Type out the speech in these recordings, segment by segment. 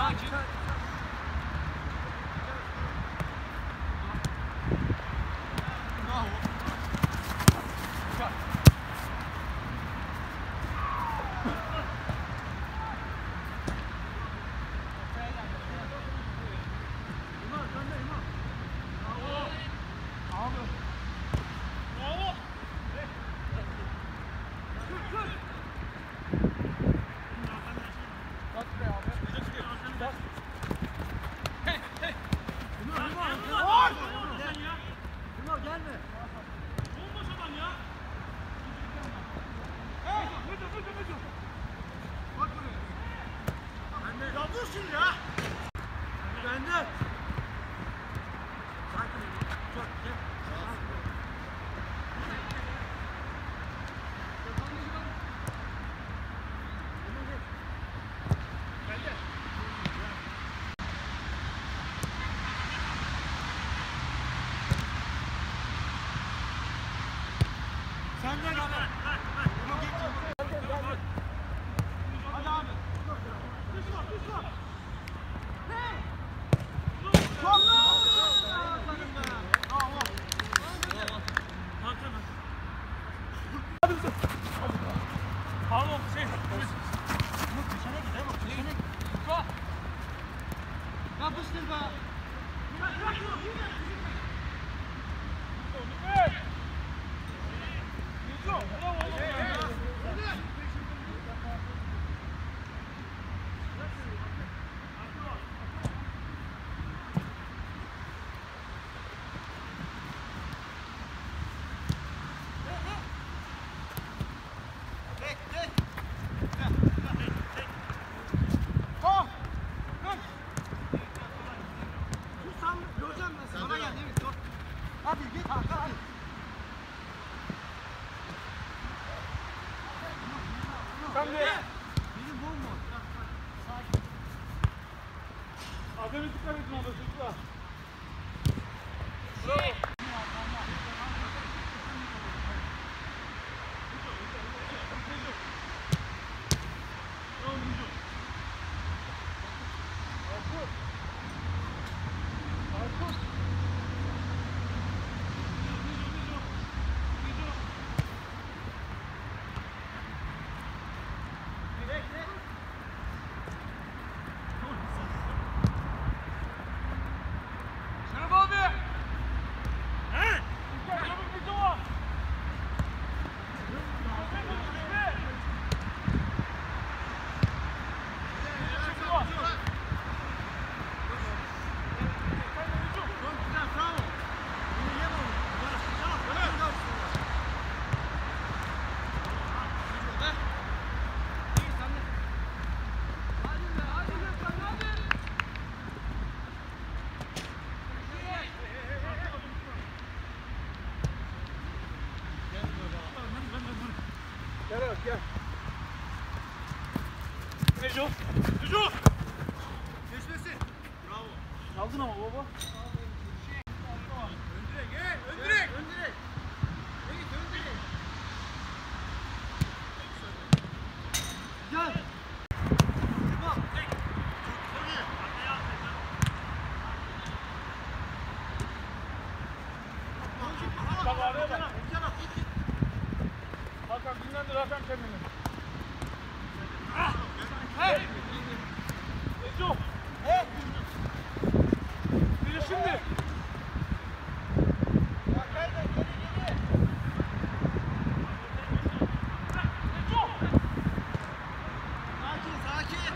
Gel. Neco. Geçmesin. Bravo. Aldın ama baba. Ön direk. Gel. Hakan dinlendir Hakan kendini. Hey! Neco! Hey! Biri şimdi! Neco! Sakin!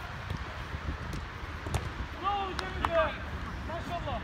Bravo Cemil be. Maşallah.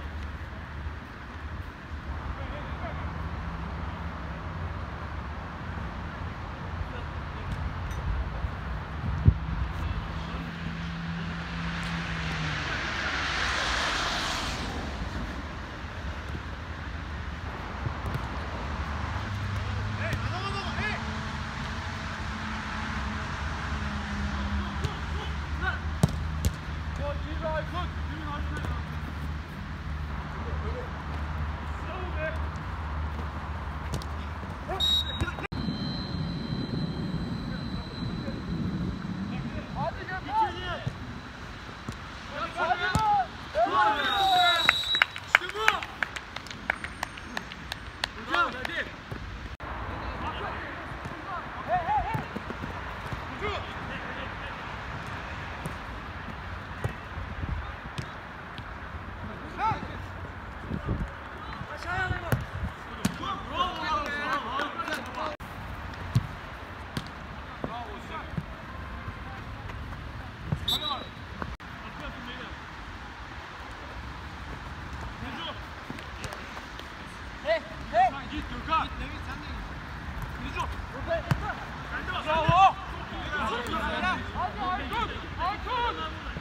Git Gökhan. Git Nevin sen de git. Nico. Bravo. Hadi Aykut. Aykut.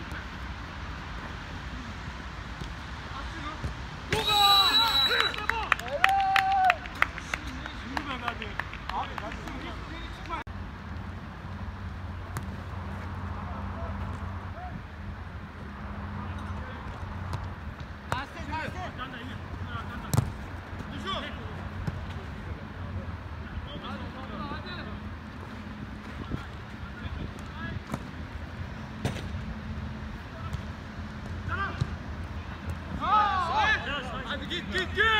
Git git git.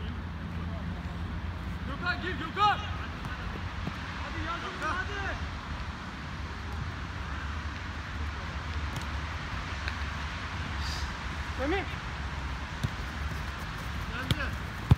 Gökhan gir Gökhan. Hadi yardım hadi. Semih. Geldi.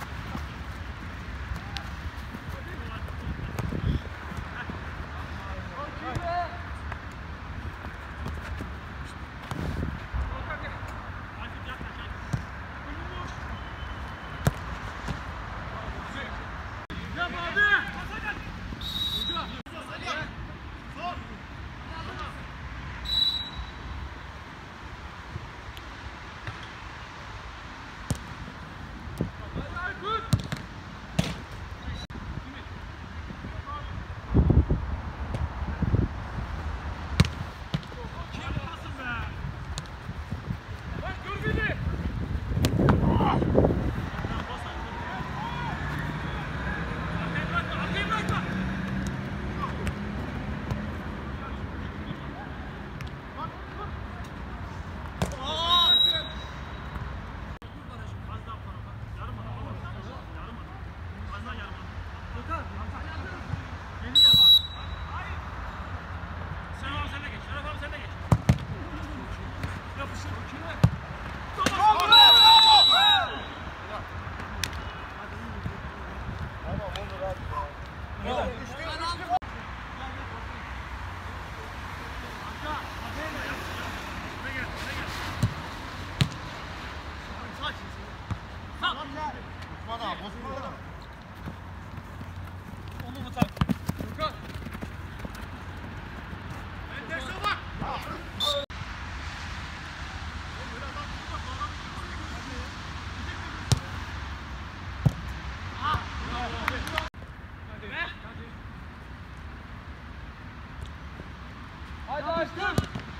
Haydi aşkım.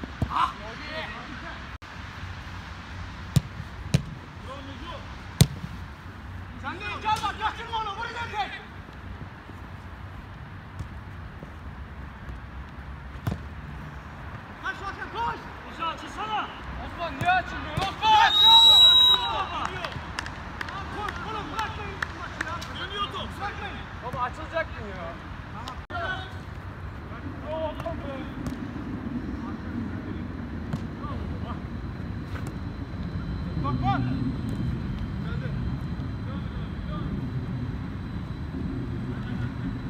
Sen de gel bak, kaçırma onu, vur ileride. Kaç Hakan, koş. Koş, açılsana. Osman niye açılmıyor? Osman! Koş oğlum, bırakmayın bu maçı ya. Dönüyor top. Bırakmayın. Baba açılacak mı ya? Tamam. Bravo be. Bak bak.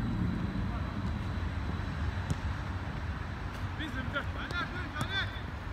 Bizim de.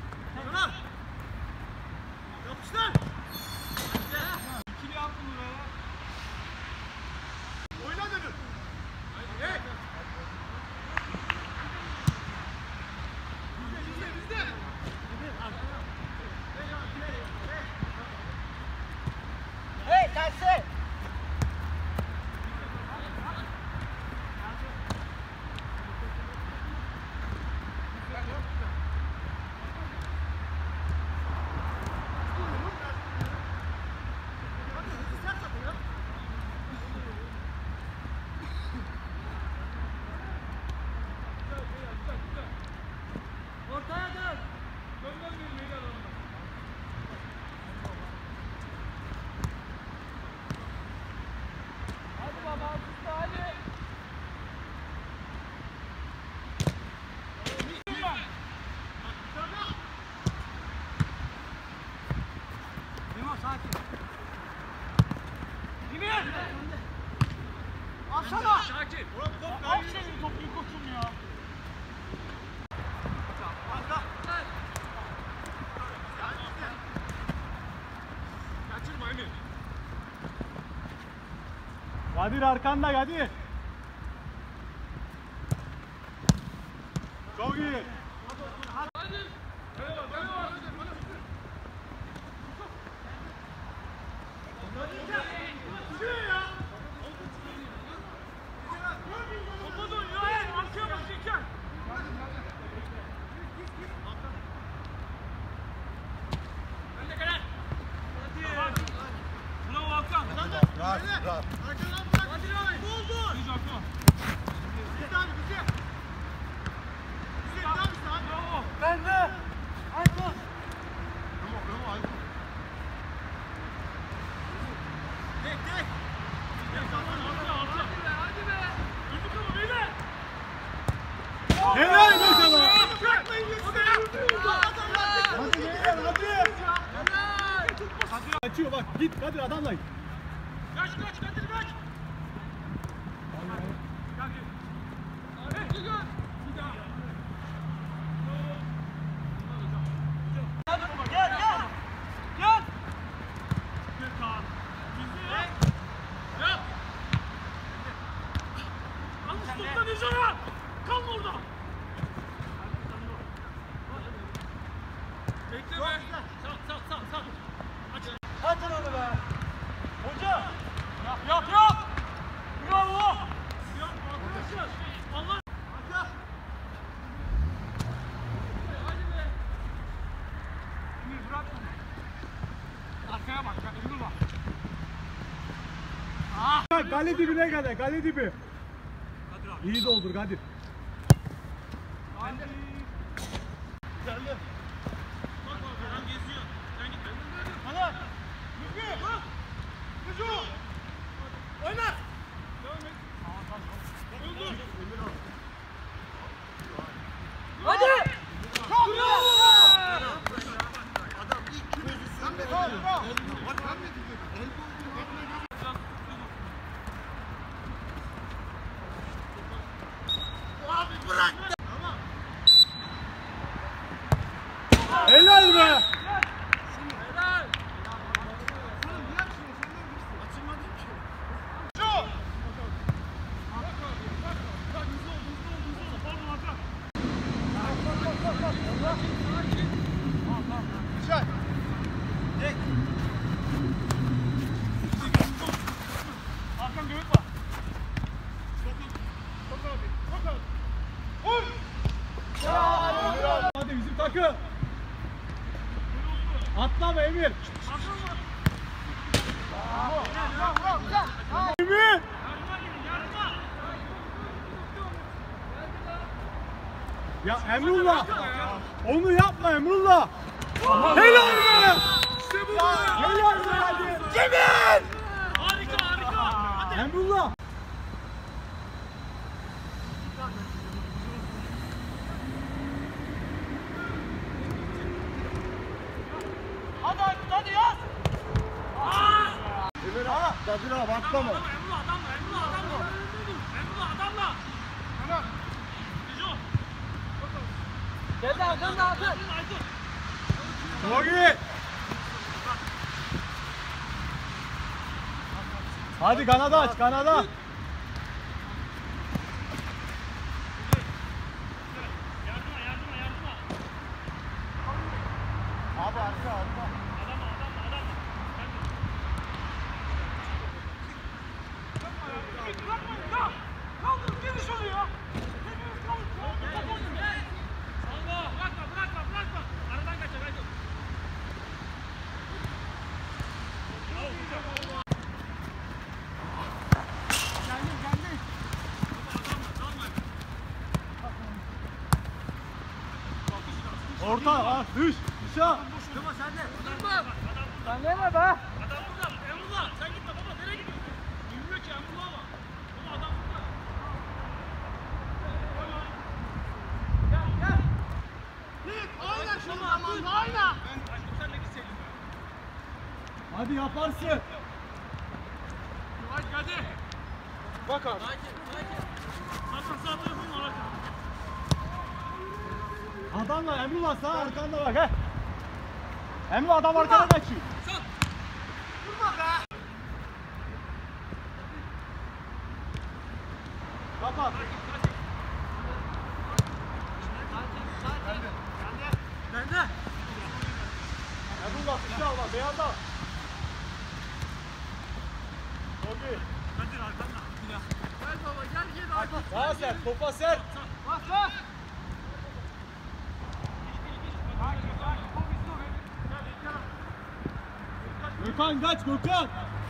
Kadir arkanda Kadir. Çok iyi. Rahat, rahat. Ben de. Aykut. Tek. Hadi be. Öldük ama beyler. Helal be sana. Bırakmayın lütfen. Hadi beyler hadi. Açıyor bak git Kadir adamla git. Kaç Kadir kaç. Gel. Kal orada. Bekle be. Sal. Aç. Atın onu be. Hoca. Yap. Bravo. Yap arkadaşlar. Allah. Hadi be. Emir bırak. Arkaya bak. Emir bak. Kale dibine kadar kale dibi. İyi doldur Kadir. Hadi. Geldi. Bak adam geziyor. Sen git. Hadi. Müfü. Müfü. Oyna. Devam et. Öldür. Hadi. Çok güzel. Adam ilk pozisyonda abi bırak. Helal be. Helal. Güzel. Hakan göğüt var. Vur. Hadi bizim takım. Atlama Emir. Emir. Ya Emrullah. Onu yapma Emrullah. Helal be. İşte bu. Helal be hadi. Cemil. Harika. Hadi. Emrullah. Hadi yaz. Emir ha, Kadir abi atlama. Emrullah adamla. Geldi Hakan. Çok iyi. Hadi kanada aç kanada. Yardıma. Abi arka. Adamla. Bırakmayın ya. Kaldır geniş oluyor. Hepimiz kaldır. Allah bırakma. Aradan kaçar hadi. Geldi. Orta ha düş. Dışa. Sen nereye be? Adam burada. Emrullah sen gitme baba. Nereye gidiyorsun? Bilmiyor ki Emrullah var. Baba adam burada. Gel. Git oyna şu zamanla oyna. Aşkım sen de gitseydin be. Hadi yaparsın. Hadi. Bak abi. Zaten sağ tarafın var Hakan. Adamla Emrullah sağ arkanda bak he. Emrullah adam arkada kaçıyor. Sal. Vurma be. Kapat. Bende. Emrullah bir şey al bak. Beyaz al. Çok iyi. Kadir arkanda. Gel baba gel. Daha sert. Topa sert. Bas bas. Gökhan kaç Gökhan.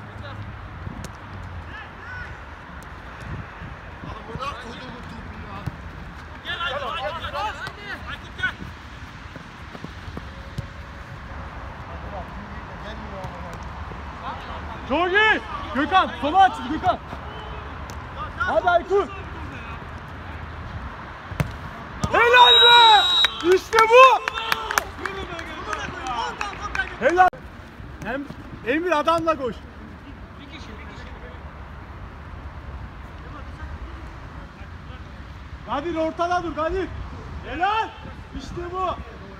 Amına kodumu topu ya. Gel hadi hadi. Aykut gel. Gelmiyor ama. Çok iyi. Gökhan sola aç Gökhan. Hadi Aykut. Helal be. İşte bu. Helal. Emir adamla koş. Kadir ortada dur Kadir. Helal. İşte bu.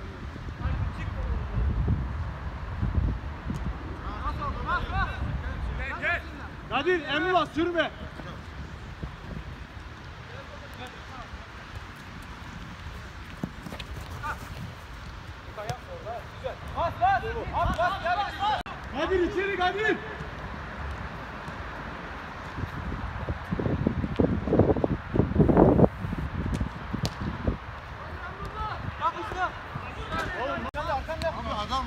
Kadir Emrullah sürme. Kadir içeri Kadir. Abi adam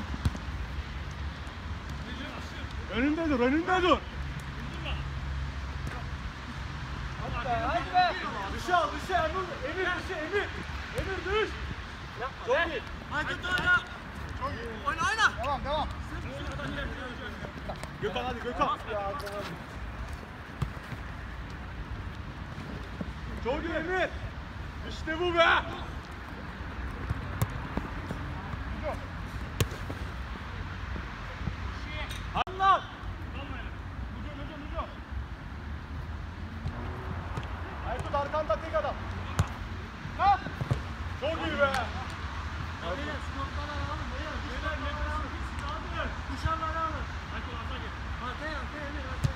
Önünde dur, önünde dur. Dışa al, dışa Emir, dışa Emir. Emir düş. Çok iyi. Aykut oyna. Oyna oyna. devam. Gökhan hadi Gökhan. Çok iyi Emir. İşte bu be. Anlam. Aykut arkanda tek adam. Kalk. Çok iyi be. Dışarılara alın. Arkaya Emir arkaya.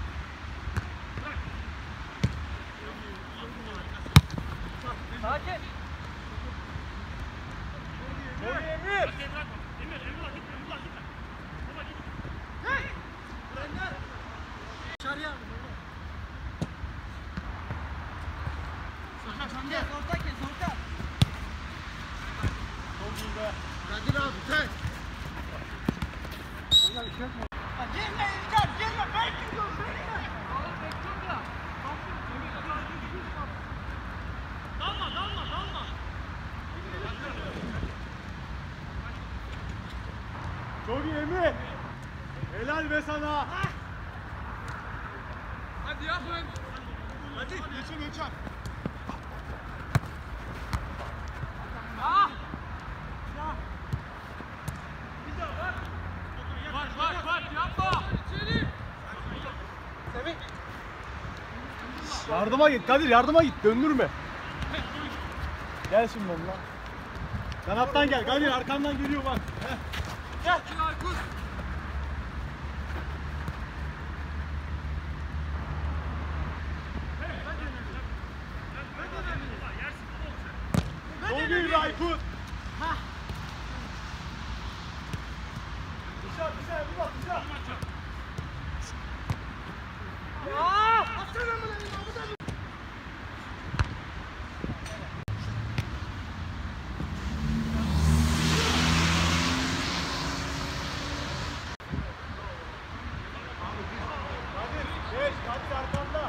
Sakin. Çok iyi Emir. Dışarıya. Orta kes orta. Çok iyi be. Kadir abi tek. Girme İlker girme. Ben gidiyorum. Oğlum bekliyorum ya. Dalma. Çok iyi Emir. Helal be sana. Hadi yapın. Hadi geçen. Ah. Bak yapma. Semih. Yardıma git Kadir, yardıma git. Döndürme. Gel şimdi onunla. Kanattan gel. Kadir arkandan geliyor bak. Heh. Gel. Aykut. Çok iyi be Aykut. Dışarı Emrullah dışarı. Kadir geç, Kadir arkanda.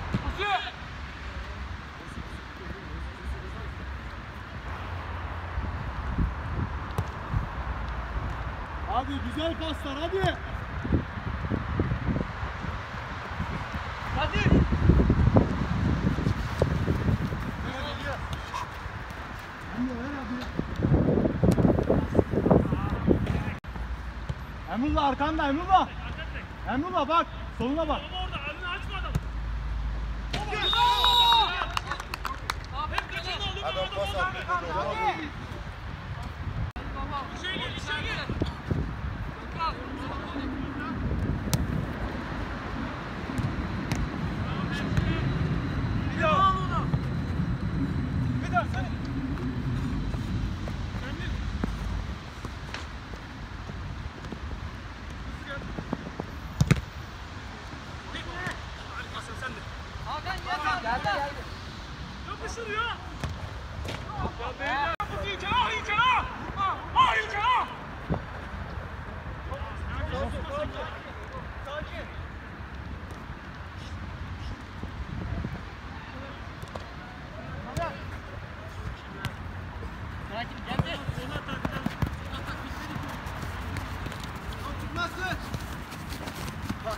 Hadi güzel paslar hadi. Hadi. Emrullah arkanda Emrullah. Emrullah bak soluna bak. Orada önünü açma adam. Adam pas attı. İçeri. Ya.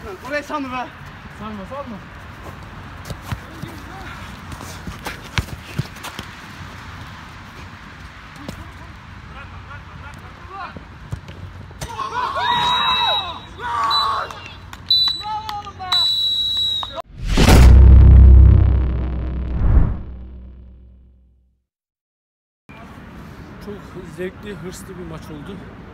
Buraya sandı be. Salma salma. Çok zevkli, hırslı bir maç oldu.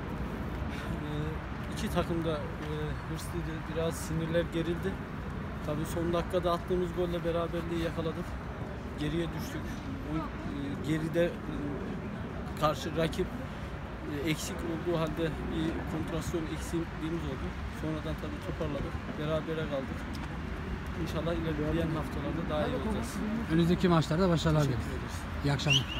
İki takım da hırslıydı, biraz sinirler gerildi. Tabii son dakikada attığımız golle beraberliği yakaladık. Geriye düştük. Geride karşı rakip eksik olduğu halde bir kontrasyon eksikliğimiz oldu. Sonradan tabii toparladık, berabere kaldık. İnşallah ilerleyen haftalarda daha iyi olacağız. Önümüzdeki maçlarda başarılar Teşekkür dileriz. ederiz. İyi akşamlar.